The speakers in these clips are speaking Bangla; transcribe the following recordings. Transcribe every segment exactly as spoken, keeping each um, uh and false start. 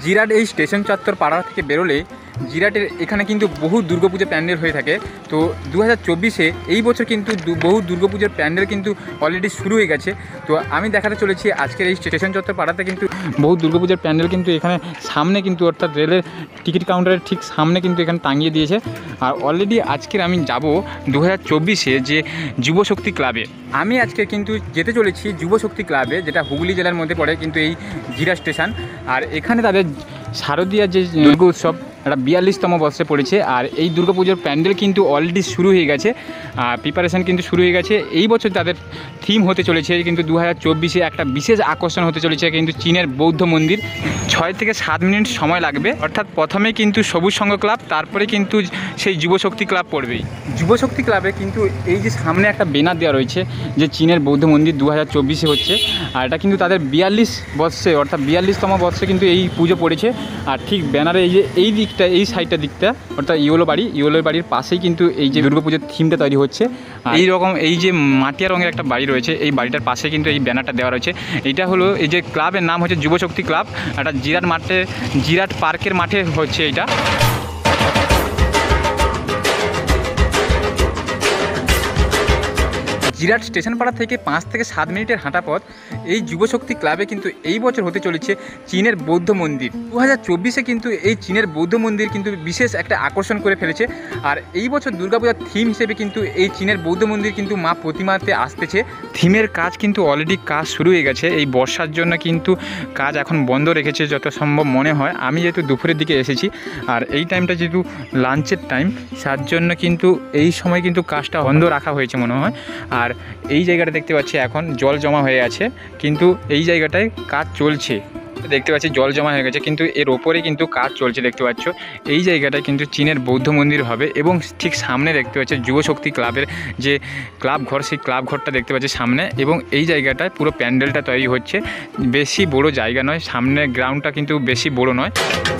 জিরাট এই স্টেশন চত্বর পাড়া থেকে বেরোলে জিরাটের এখানে কিন্তু বহু দুর্গাপুজো প্যান্ডেল হয়ে থাকে। তো দু হাজার চব্বিশে এই বছর কিন্তু বহু দুর্গাপুজোর প্যান্ডেল কিন্তু অলরেডি শুরু হয়ে গেছে। তো আমি দেখাতে চলেছি আজকের এই স্টেশন চত্বর পাড়াতে কিন্তু বহু দুর্গাপুজোর প্যান্ডেল কিন্তু এখানে সামনে কিন্তু অর্থাৎ রেলের টিকিট কাউন্টারের ঠিক সামনে কিন্তু এখানে টাঙিয়ে দিয়েছে। আর অলরেডি আজকের আমি যাব দু হাজার চব্বিশে যে যুবশক্তি ক্লাবে। আমি আজকে কিন্তু যেতে চলেছি যুবশক্তি ক্লাবে, যেটা হুগলি জেলার মধ্যে পড়ে কিন্তু এই জিরা স্টেশন। আর এখানে তাদের শারদীয়ার যে দুর্গা উৎসব একটা বিয়াল্লিশতম বর্ষে পড়েছে। আর এই দুর্গাপুজোর প্যান্ডেল কিন্তু অলরেডি শুরু হয়ে গেছে, প্রিপারেশান কিন্তু শুরু হয়ে গেছে। এই বছর তাদের থিম হতে চলেছে কিন্তু দু হাজার চব্বিশে একটা বিশেষ আকর্ষণ হতে চলেছে কিন্তু চীনের বৌদ্ধ মন্দির। ছয় থেকে সাত মিনিট সময় লাগবে, অর্থাৎ প্রথমে কিন্তু সবুজ সংঘ ক্লাব, তারপরে কিন্তু সেই যুবশক্তি ক্লাব পড়বেই। যুবশক্তি ক্লাবে কিন্তু এই যে সামনে একটা ব্যানার দেওয়া রয়েছে যে চীনের বৌদ্ধ মন্দির দু হাজার চব্বিশে হচ্ছে। আর এটা কিন্তু তাদের বিয়াল্লিশ বর্ষে অর্থাৎ বিয়াল্লিশতম বর্ষে কিন্তু এই পুজো পড়েছে। আর ঠিক ব্যানারে এই যে এই দিকটা এই সাইডটা দিকটা অর্থাৎ ইয়েলো বাড়ি ইয়েলো বাড়ির পাশেই কিন্তু এই যে দুর্গাপুজোর থিমটা তৈরি হচ্ছে। এই রকম এই যে মাটিয়া রঙের একটা বাড়ি রয়েছে, এই বাড়িটার পাশে কিন্তু এই ব্যানারটা দেওয়া রয়েছে। এইটা হলো এই যে ক্লাবের নাম হচ্ছে যুবশক্তি ক্লাব। একটা জিরাট মাঠে জিরাট পার্কের মাঠে হচ্ছে এইটা। জিরাট স্টেশন পাড়া থেকে পাঁচ থেকে সাত মিনিটের হাঁটা পথ এই যুবশক্তি ক্লাবে কিন্তু এই বছর হতে চলেছে চীনের বৌদ্ধ মন্দির। দু হাজার চব্বিশে কিন্তু এই চীনের বৌদ্ধ মন্দির কিন্তু বিশেষ একটা আকর্ষণ করে ফেলেছে। আর এই বছর দুর্গাপূজার থিম হিসেবে কিন্তু এই চীনের বৌদ্ধ মন্দির কিন্তু মা প্রতিমাতে আসতেছে। থিমের কাজ কিন্তু অলরেডি কাজ শুরু হয়ে গেছে। এই বর্ষার জন্য কিন্তু কাজ এখন বন্ধ রেখেছে যত সম্ভব মনে হয়। আমি যেহেতু দুপুরের দিকে এসেছি আর এই টাইমটা যেহেতু লাঞ্চের টাইম, তার জন্য কিন্তু এই সময় কিন্তু কাজটা বন্ধ রাখা হয়েছে মনে হয়। আর এই জায়গাটা দেখতে পাচ্ছি এখন জল জমা হয়ে আছে, কিন্তু এই জায়গাটায় কাজ চলছে। দেখতে পাচ্ছি জল জমা হয়ে গেছে, কিন্তু এর ওপরে কিন্তু কাজ চলছে। দেখতে পাচ্ছ এই জায়গাটায় কিন্তু চীনের বৌদ্ধ মন্দির হবে এবং ঠিক সামনে দেখতে পাচ্ছি যুবশক্তি ক্লাবের যে ক্লাব ঘর, সেই ক্লাব ঘরটা দেখতে পাচ্ছি সামনে। এবং এই জায়গাটায় পুরো প্যান্ডেলটা তৈরি হচ্ছে। বেশি বড় জায়গা নয়, সামনে গ্রাউন্ডটা কিন্তু বেশি বড় নয়।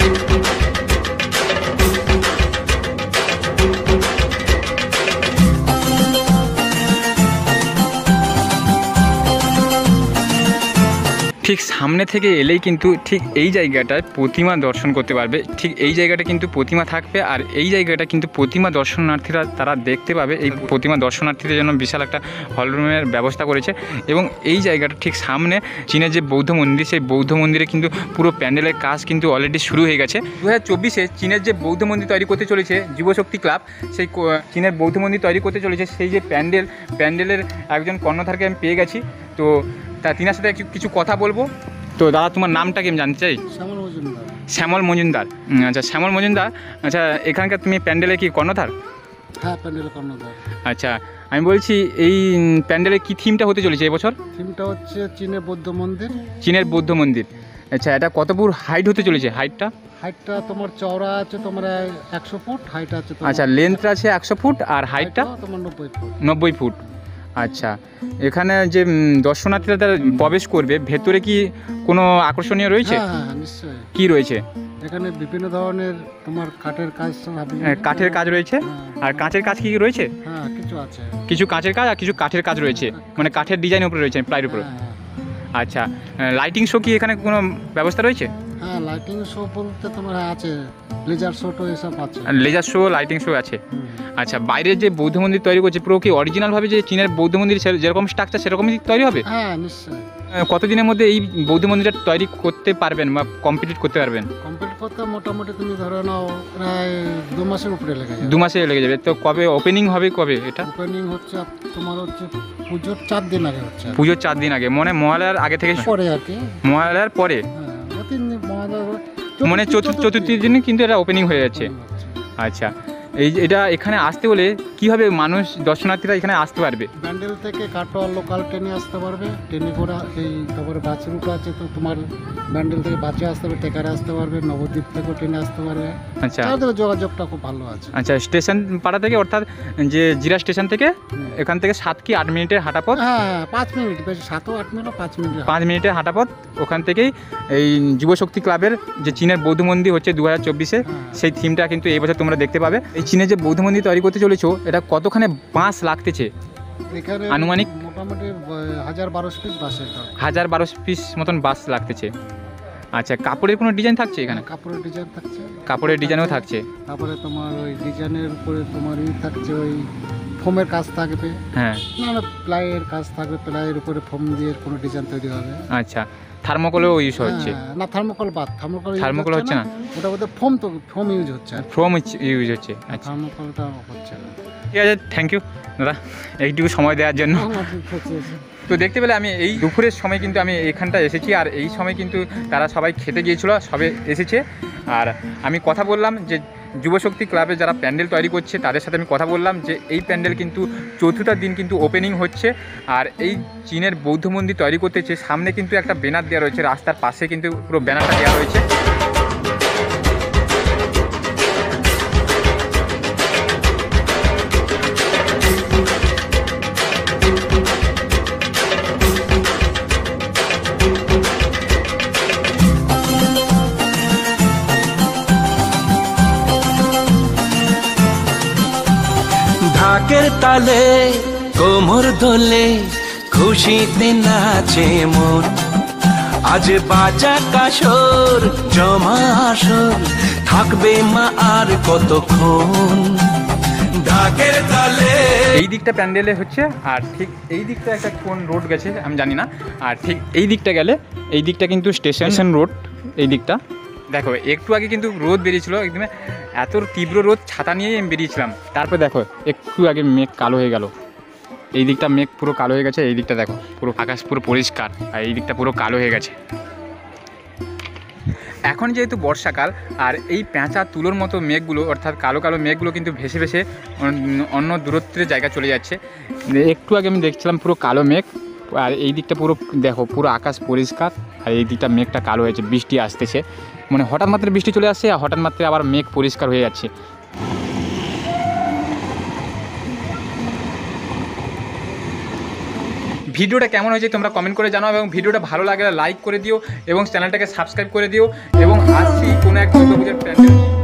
ঠিক সামনে থেকে এলেই কিন্তু ঠিক এই জায়গাটায় প্রতিমা দর্শন করতে পারবে। ঠিক এই জায়গাটা কিন্তু প্রতিমা থাকবে, আর এই জায়গাটা কিন্তু প্রতিমা দর্শনার্থীরা তারা দেখতে পাবে। এই প্রতিমা দর্শনার্থীদের জন্য বিশাল একটা হলরুমের ব্যবস্থা করেছে। এবং এই জায়গাটা ঠিক সামনে চীনের যে বৌদ্ধ মন্দির, সেই বৌদ্ধ মন্দিরে কিন্তু পুরো প্যান্ডেলের কাজ কিন্তু অলরেডি শুরু হয়ে গেছে। দু হাজার চব্বিশে চীনের যে বৌদ্ধ মন্দির তৈরি করতে চলেছে যুবশক্তি ক্লাব, সেই চীনের বৌদ্ধ মন্দির তৈরি করতে চলেছে সেই যে প্যান্ডেল প্যান্ডেলের একজন কর্ণধারকে আমি পেয়ে গেছি। তো তা তিনার সাথে কিছু কথা বলবো। তো দাদা, তোমার নামটা কি আমি জানতে চাই? শ্যামল মজুমদার। শ্যামল মজুমদার, আচ্ছা শ্যামল মজুমদার। আচ্ছা, এখানকার তুমি প্যান্ডেলে কি কর্ণধার? হ্যাঁ, প্যান্ডেলের কর্ণধার। আচ্ছা, আমি বলছি এই প্যান্ডেলে কি থিমটা হতে চলেছে এবছর? থিমটা হচ্ছে চীনের বৌদ্ধ মন্দির। চীনের বৌদ্ধ মন্দির। আচ্ছা, এটা কত ফুট হাইট হতে চলেছে? হাইটটা হাইটটা তোমার চওড়া আছে তোমার একশো ফুট, হাইট আছে। আচ্ছা, লেন্থটা আছে একশো ফুট আর হাইটটা তোমার নব্বই ফুট। নব্বই ফুট। আচ্ছা, এখানে যে দর্শনার্থীরা তারা প্রবেশ করবে, ভেতরে কি কোনো আকর্ষণীয় রয়েছে? হ্যাঁ, নিশ্চয়ই। কি রয়েছে এখানে বিভিন্ন ধরনের তোমার কাঠের কাজ, কাঠের কাজ রয়েছে। আর কাঁচের কাজ কি কি রয়েছে? হ্যাঁ, কিছু আছে। কিছু কাঁচের কাজ আর কিছু কাঠের কাজ রয়েছে, মানে কাঠের ডিজাইন উপরে রয়েছে, প্লাইয়ের উপরে। আচ্ছা, লাইটিং শো কি এখানে কোনো ব্যবস্থা রয়েছে? হ্যাঁ, লাইটিং শো বলতে তোমার আছে, লেজার শো তো এসব আছে। লেজার শো, লাইটিং শো আছে। আচ্ছা, বাইরের যে বৌদ্ধ মন্দির তৈরি করছে পুরো কি অরিজিনালভাবে যে চীনের বৌদ্ধ মন্দির যেরকম স্ট্রাকচার সেরকমই তৈরি হবে? হ্যাঁ, নিশ্চয়ই। কতদিনের মধ্যে এই বৌদ্ধ মন্দিরটা তৈরি করতে পারবেন বা কমপ্লিট করতে পারবেন? কমপ্লিট করতে মোটামুটি তুমি ধরে নাও প্রায় দু মাসের উপরে লেগে যাবে। দু মাসে লেগে যাবে। তো কবে ওপেনিং হবে? কবে এটা ওপেনিং হচ্ছে তোমার হচ্ছে পুজোর চার দিন আগে হচ্ছে। পুজোর চার দিন আগে, মানে মহালয়ার আগে থেকে পরে আর কি। মহালয়ার পরে, মানে চতুর্থীর দিনে কিন্তু এটা ওপেনিং হয়ে যাচ্ছে। আচ্ছা, এই এটা এখানে আসতে হলে কীভাবে মানুষ দর্শনার্থীরা এখানে আসতে পারবে? ব্যান্ডেল থেকে কাটোয়া লোকাল ট্রেনে আসতে পারবে। ট্রেনে করে এই তারপরে বাস রুট আছে, তো তোমার ব্যান্ডেল থেকে বাসে আসতে পারবে, টেকারে আসতে পারবে, নবদ্বীপ থেকে ট্রেনে আসতে পারবে। আচ্ছা, তাদের যোগাযোগটা খুব ভালো আছে। আচ্ছা, স্টেশন পাড়া থেকে অর্থাৎ যে জিরা স্টেশন থেকে এখান থেকে সাত কি আট মিনিটের হাঁটা পথ? হ্যাঁ, পাঁচ মিনিট, বেশি সাতও আট মিনিট পাঁচ মিনিট পাঁচ মিনিটের হাঁটা পথ। ওখান থেকেই এই যুবশক্তি ক্লাবের যে চীনের বৌদ্ধ মন্দির হচ্ছে দু হাজার চব্বিশে, সেই থিমটা কিন্তু এই বছর তোমরা দেখতে পাবে। এই চীনের যে বৌদ্ধ মন্দির তৈরি করতে চলেছো, এটা কতখানি বাঁশ লাগতেছে এখানে? আনুমানিক মোটামুটি হাজার বারোশো পিস বাঁশের, হাজার বারোশো পিস মতন বাঁশ লাগতেছে। আচ্ছা, কাপড়ের কোনো ডিজাইন থাকছে এখানে? কাপড়ের ডিজাইন থাকছে, কাপড়ের ডিজাইনও থাকছে। তারপরে তোমার ওই ডিজাইনের উপরে তোমার ই থাকছে, ওই ফোমের কাজ থাকবে, হ্যাঁ, না প্লাইয়ের কাজ থাকবে, প্লাইয়ের উপরে ফোম দিয়ে কোনো ডিজাইন তৈরি হবে। আচ্ছা, থার্মোকলও ইউজ হচ্ছে? হ্যাঁ, না থার্মোকল বাদ, থার্মোকল থার্মোকল হচ্ছে না, ওটা বোধহয় ফোম, তো ফোম ইউজ হচ্ছে আর ফোম ইউজ হচ্ছে। আচ্ছা, থার্মোকলটা হচ্ছে না। ঠিক আছে, থ্যাংক ইউ দাদা এইটুকু সময় দেওয়ার জন্য। তো দেখতে পেলে আমি এই দুপুরের সময় কিন্তু আমি এখানটা এসেছি, আর এই সময় কিন্তু তারা সবাই খেতে গিয়েছিল, সবে এসেছে। আর আমি কথা বললাম যে যুবশক্তি ক্লাবে যারা প্যান্ডেল তৈরি করছে তাদের সাথে আমি কথা বললাম যে এই প্যান্ডেল কিন্তু চতুর্থ দিন কিন্তু ওপেনিং হচ্ছে। আর এই চীনের বৌদ্ধ মন্দির তৈরি করতেছে, সামনে কিন্তু একটা ব্যানার দেওয়া রয়েছে, রাস্তার পাশে কিন্তু পুরো ব্যানারটা দেওয়া রয়েছে। ঢাকের তালে কোমর দোলে খুশিতে নাচে মন, আজ বাজা কাসর জমা আসর থাকবে মা আর কতক্ষণ। ঢাকের তালে এই দিকটা প্যান্ডেলে হচ্ছে, আর ঠিক এই দিকটা একটা কোন রোড গেছে আমি জানি না। আর ঠিক এই দিকটা গেলে এই দিকটা কিন্তু স্টেশন রোড। এই দিকটা দেখো, একটু আগে কিন্তু রোদ বেরিয়েছিল, একদম এত তীব্র রোদ, ছাতা নিয়েই আমি বেরিয়েছিলাম। তারপর দেখো একটু আগে মেঘ কালো হয়ে গেল, এই দিকটা মেঘ পুরো কালো হয়ে গেছে, এই দিকটা দেখো পুরো আকাশ পুরো পরিষ্কার, আর এই দিকটা পুরো কালো হয়ে গেছে। এখন যেহেতু বর্ষাকাল, আর এই পেঁচা তুলোর মতো মেঘগুলো অর্থাৎ কালো কালো মেঘগুলো কিন্তু ভেসে ভেসে অন্য দূরত্বের জায়গা চলে যাচ্ছে। একটু আগে আমি দেখছিলাম পুরো কালো মেঘ, আর এই দিকটা পুরো দেখো পুরো আকাশ পরিষ্কার, আর এই দিকটা মেঘটা কালো হয়েছে, বৃষ্টি আসতেছে, মানে হঠাৎ মাত্র বৃষ্টি চলে আসছে, আর হঠাৎ মাত্র আবার মেঘ পরিষ্কার হয়ে যাচ্ছে। ভিডিওটা কেমন হয়েছে তোমরা কমেন্ট করে জানাও, এবং ভিডিওটা ভালো লাগলে লাইক করে দিও এবং চ্যানেলটাকে সাবস্ক্রাইব করে দিও, এবং আসছি কোনো এক দুর্গাপূজার প্যান্ডেল।